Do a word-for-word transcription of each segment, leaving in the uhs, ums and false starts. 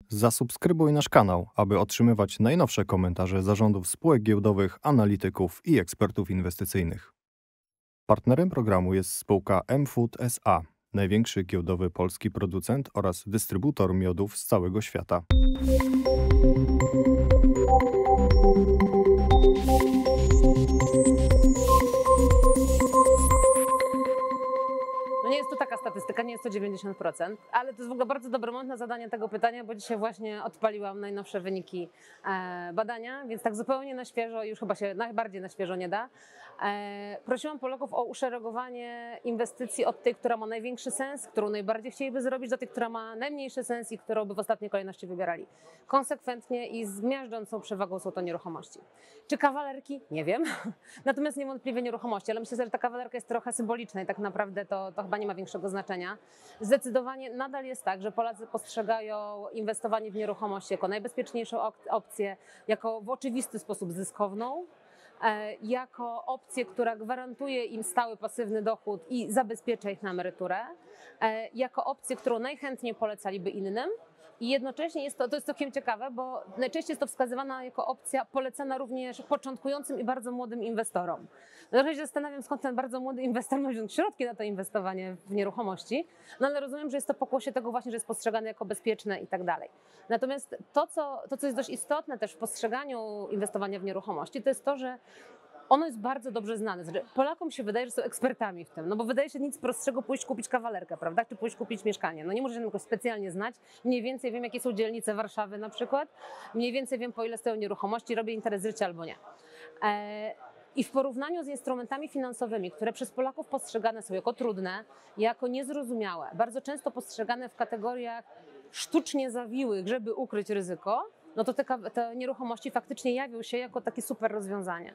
Zasubskrybuj nasz kanał, aby otrzymywać najnowsze komentarze zarządów spółek giełdowych, analityków i ekspertów inwestycyjnych. Partnerem programu jest spółka M-Food S A, największy giełdowy polski producent oraz dystrybutor miodów z całego świata. No nie jest to taka statystyka, nie jest to dziewięćdziesiąt procent, ale to jest w ogóle bardzo dobry moment na zadanie tego pytania, bo dzisiaj właśnie odpaliłam najnowsze wyniki e, badania, więc tak zupełnie na świeżo, już chyba się najbardziej na świeżo nie da. E, prosiłam Polaków o uszeregowanie inwestycji od tej, która ma największy sens, którą najbardziej chcieliby zrobić, do tej, która ma najmniejszy sens i którą by w ostatniej kolejności wybierali. Konsekwentnie i z miażdżącą przewagą są to nieruchomości. Czy kawalerki? Nie wiem. Natomiast niewątpliwie nieruchomości, ale myślę, że ta kawalerka jest trochę symboliczna i tak naprawdę to, to chyba nie ma większego znaczenia. Zdecydowanie nadal jest tak, że Polacy postrzegają inwestowanie w nieruchomości jako najbezpieczniejszą opcję, jako w oczywisty sposób zyskowną, jako opcję, która gwarantuje im stały pasywny dochód i zabezpiecza ich na emeryturę, jako opcję, którą najchętniej polecaliby innym. I jednocześnie jest to, to jest całkiem ciekawe, bo najczęściej jest to wskazywana jako opcja polecana również początkującym i bardzo młodym inwestorom. Trochę się zastanawiam, skąd ten bardzo młody inwestor ma wziąć środki na to inwestowanie w nieruchomości, no ale rozumiem, że jest to pokłosie tego właśnie, że jest postrzegane jako bezpieczne i tak dalej. Natomiast to co, to, co jest dość istotne też w postrzeganiu inwestowania w nieruchomości, to jest to, że ono jest bardzo dobrze znane. Polakom się wydaje, że są ekspertami w tym, no bo wydaje się nic prostszego pójść kupić kawalerkę, prawda, czy pójść kupić mieszkanie. No nie muszę się jakoś specjalnie znać, mniej więcej wiem, jakie są dzielnice Warszawy na przykład, mniej więcej wiem, po ile stoją nieruchomości, robię interes życia albo nie. I w porównaniu z instrumentami finansowymi, które przez Polaków postrzegane są jako trudne, jako niezrozumiałe, bardzo często postrzegane w kategoriach sztucznie zawiłych, żeby ukryć ryzyko, no to te, te nieruchomości faktycznie jawią się jako takie super rozwiązanie.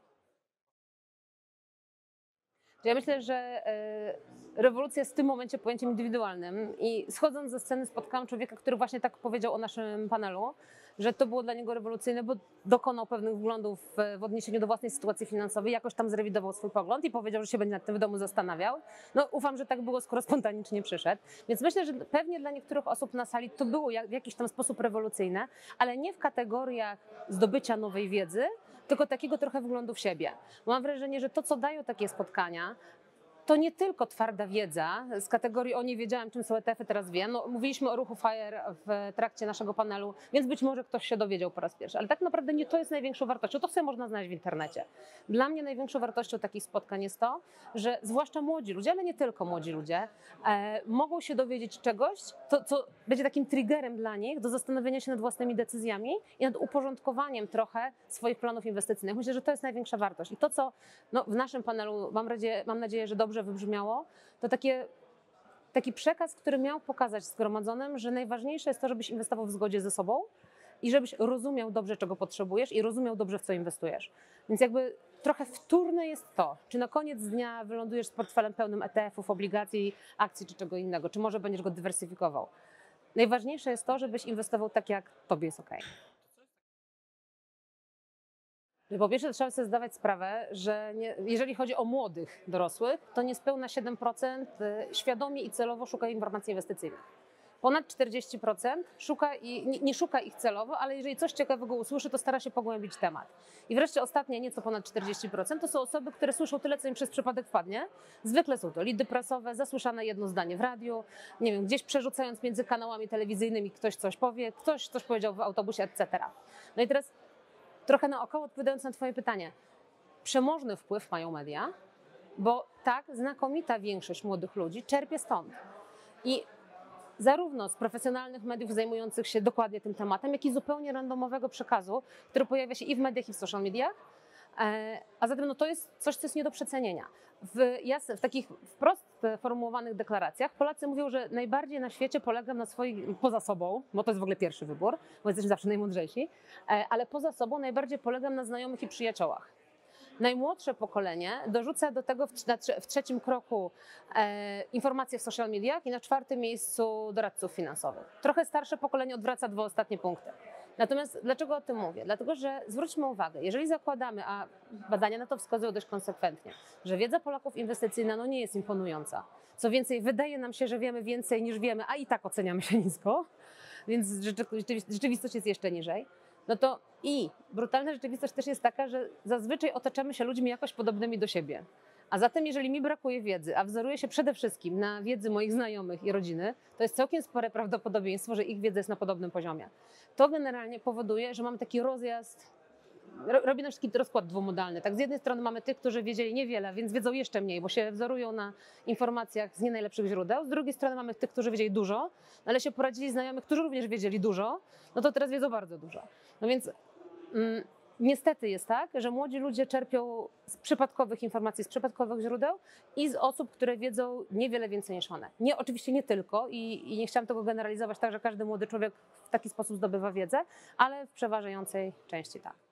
Ja myślę, że rewolucja jest w tym momencie pojęciem indywidualnym i schodząc ze sceny spotkałam człowieka, który właśnie tak powiedział o naszym panelu, że to było dla niego rewolucyjne, bo dokonał pewnych wglądów w odniesieniu do własnej sytuacji finansowej, jakoś tam zrewidował swój pogląd i powiedział, że się będzie nad tym w domu zastanawiał. No ufam, że tak było, skoro spontanicznie przyszedł. Więc myślę, że pewnie dla niektórych osób na sali to było w jakiś tam sposób rewolucyjne, ale nie w kategoriach zdobycia nowej wiedzy, tylko takiego trochę wglądu w siebie. Mam wrażenie, że to, co dają takie spotkania, to nie tylko twarda wiedza z kategorii o nie wiedziałem, czym są E T F-y, teraz wiem. No, mówiliśmy o ruchu FIRE w trakcie naszego panelu, więc być może ktoś się dowiedział po raz pierwszy, ale tak naprawdę nie to jest największą wartością, to sobie można znaleźć w internecie. Dla mnie największą wartością takich spotkań jest to, że zwłaszcza młodzi ludzie, ale nie tylko młodzi ludzie, e, mogą się dowiedzieć czegoś, to, co będzie takim triggerem dla nich do zastanowienia się nad własnymi decyzjami i nad uporządkowaniem trochę swoich planów inwestycyjnych. Myślę, że to jest największa wartość. I to, co no, w naszym panelu, mam nadzieję, mam nadzieję, że dobrze wybrzmiało, to takie, taki przekaz, który miał pokazać zgromadzonym, że najważniejsze jest to, żebyś inwestował w zgodzie ze sobą i żebyś rozumiał dobrze, czego potrzebujesz i rozumiał dobrze, w co inwestujesz. Więc jakby trochę wtórne jest to, czy na koniec dnia wylądujesz z portfelem pełnym E T F-ów, obligacji, akcji czy czego innego, czy może będziesz go dywersyfikował. Najważniejsze jest to, żebyś inwestował tak, jak tobie jest okej. Po pierwsze, trzeba sobie zdawać sprawę, że nie, jeżeli chodzi o młodych dorosłych, to niespełna siedem procent świadomie i celowo szuka informacji inwestycyjnych. Ponad czterdzieści procent szuka i, nie, nie szuka ich celowo, ale jeżeli coś ciekawego usłyszy, to stara się pogłębić temat. I wreszcie ostatnie nieco ponad czterdzieści procent to są osoby, które słyszą tyle, co im przez przypadek wpadnie. Zwykle są to lidy prasowe, zasłyszane jedno zdanie w radiu, nie wiem, gdzieś przerzucając między kanałami telewizyjnymi ktoś coś powie, ktoś coś powiedział w autobusie, et cetera. No i teraz trochę naokoło odpowiadając na twoje pytanie, przemożny wpływ mają media, bo tak, znakomita większość młodych ludzi czerpie stąd. I zarówno z profesjonalnych mediów zajmujących się dokładnie tym tematem, jak i zupełnie randomowego przekazu, który pojawia się i w mediach, i w social mediach. A zatem no, to jest coś, co jest nie do przecenienia. W, jasne, w takich wprost formułowanych deklaracjach Polacy mówią, że najbardziej na świecie polegam na swoich, poza sobą, bo to jest w ogóle pierwszy wybór, bo jesteśmy zawsze najmądrzejsi, ale poza sobą najbardziej polegam na znajomych i przyjaciołach. Najmłodsze pokolenie dorzuca do tego w, w trzecim kroku e, informacje w social mediach i na czwartym miejscu doradców finansowych. Trochę starsze pokolenie odwraca dwa ostatnie punkty. Natomiast dlaczego o tym mówię? Dlatego, że zwróćmy uwagę, jeżeli zakładamy, a badania na to wskazują dość konsekwentnie, że wiedza Polaków inwestycyjna no nie jest imponująca. Co więcej, wydaje nam się, że wiemy więcej niż wiemy, a i tak oceniamy się nisko. więc rzeczywi- rzeczywistość jest jeszcze niżej. No to i brutalna rzeczywistość też jest taka, że zazwyczaj otaczamy się ludźmi jakoś podobnymi do siebie. A zatem, jeżeli mi brakuje wiedzy, a wzoruję się przede wszystkim na wiedzy moich znajomych i rodziny, to jest całkiem spore prawdopodobieństwo, że ich wiedza jest na podobnym poziomie. To generalnie powoduje, że mamy taki rozjazd, ro- robi nasz taki rozkład dwumodalny. Tak, z jednej strony mamy tych, którzy wiedzieli niewiele, więc wiedzą jeszcze mniej, bo się wzorują na informacjach z nie najlepszych źródeł. Z drugiej strony mamy tych, którzy wiedzieli dużo, ale się poradzili znajomych, którzy również wiedzieli dużo, no to teraz wiedzą bardzo dużo. No więc mm, niestety jest tak, że młodzi ludzie czerpią z przypadkowych informacji, z przypadkowych źródeł i z osób, które wiedzą niewiele więcej niż one. Nie, oczywiście nie tylko i, i nie chciałam tego generalizować tak, że każdy młody człowiek w taki sposób zdobywa wiedzę, ale w przeważającej części tak.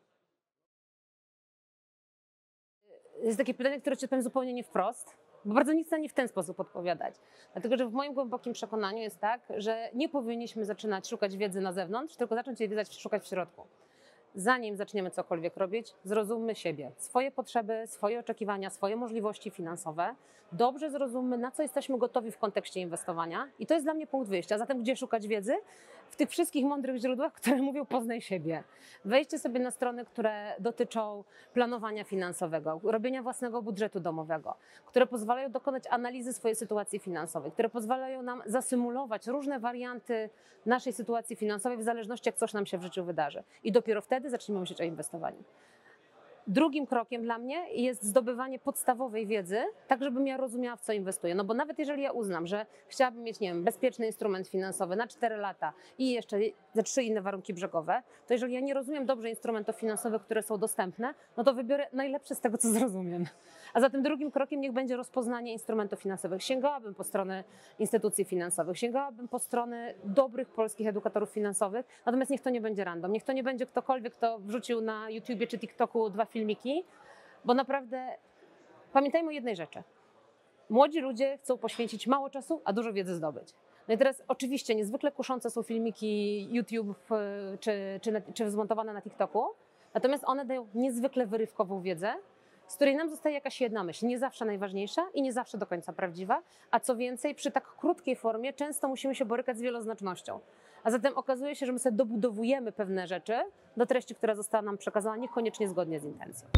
Jest takie pytanie, które ci odpowiem zupełnie nie wprost, bo bardzo nie chcę ani w ten sposób odpowiadać. Dlatego, że w moim głębokim przekonaniu jest tak, że nie powinniśmy zaczynać szukać wiedzy na zewnątrz, tylko zacząć jej wiedzy szukać w środku. Zanim zaczniemy cokolwiek robić, zrozummy siebie, swoje potrzeby, swoje oczekiwania, swoje możliwości finansowe. Dobrze zrozummy, na co jesteśmy gotowi w kontekście inwestowania i to jest dla mnie punkt wyjścia. A zatem gdzie szukać wiedzy? W tych wszystkich mądrych źródłach, które mówią poznaj siebie. Wejdźcie sobie na strony, które dotyczą planowania finansowego, robienia własnego budżetu domowego, które pozwalają dokonać analizy swojej sytuacji finansowej, które pozwalają nam zasymulować różne warianty naszej sytuacji finansowej w zależności jak coś nam się w życiu wydarzy. I dopiero wtedy zaczniemy myśleć o inwestowaniu. Drugim krokiem dla mnie jest zdobywanie podstawowej wiedzy, tak żebym ja rozumiała, w co inwestuję. No bo nawet jeżeli ja uznam, że chciałabym mieć, nie wiem, bezpieczny instrument finansowy na cztery lata i jeszcze ze trzy inne warunki brzegowe, to jeżeli ja nie rozumiem dobrze instrumentów finansowych, które są dostępne, no to wybiorę najlepsze z tego, co zrozumiem. A zatem drugim krokiem niech będzie rozpoznanie instrumentów finansowych. Sięgałabym po stronę instytucji finansowych, sięgałabym po stronę dobrych polskich edukatorów finansowych, natomiast niech to nie będzie random, niech to nie będzie ktokolwiek, kto wrzucił na YouTubie czy TikToku dwa filmiki, bo naprawdę pamiętajmy o jednej rzeczy. Młodzi ludzie chcą poświęcić mało czasu, a dużo wiedzy zdobyć. No i teraz oczywiście niezwykle kuszące są filmiki YouTube czy, czy, czy zmontowane na TikToku, natomiast one dają niezwykle wyrywkową wiedzę, z której nam zostaje jakaś jedna myśl, nie zawsze najważniejsza i nie zawsze do końca prawdziwa, a co więcej, przy tak krótkiej formie często musimy się borykać z wieloznacznością. A zatem okazuje się, że my sobie dobudowujemy pewne rzeczy do treści, która została nam przekazana niekoniecznie zgodnie z intencją.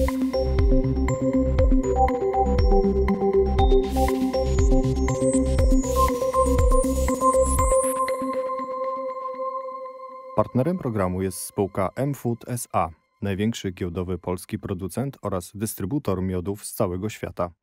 Partnerem programu jest spółka M-Food S A, największy giełdowy polski producent oraz dystrybutor miodów z całego świata.